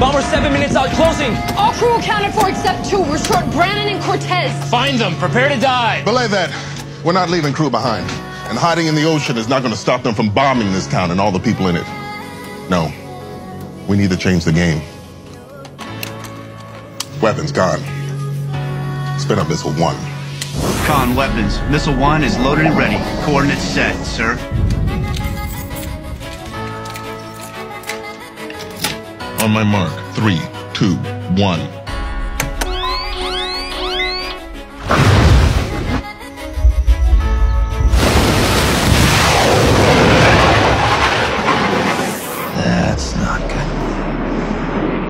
Bomber 7 minutes out, closing. All crew accounted for except 2. We're short Brannon and Cortez. Find them. Prepare to die. Belay that. We're not leaving crew behind. And hiding in the ocean is not going to stop them from bombing this town and all the people in it. No. We need to change the game. Weapons gone. Spin up missile 1. Con weapons. Missile 1 is loaded and ready. Coordinates set, sir. On my mark. 3, 2, 1.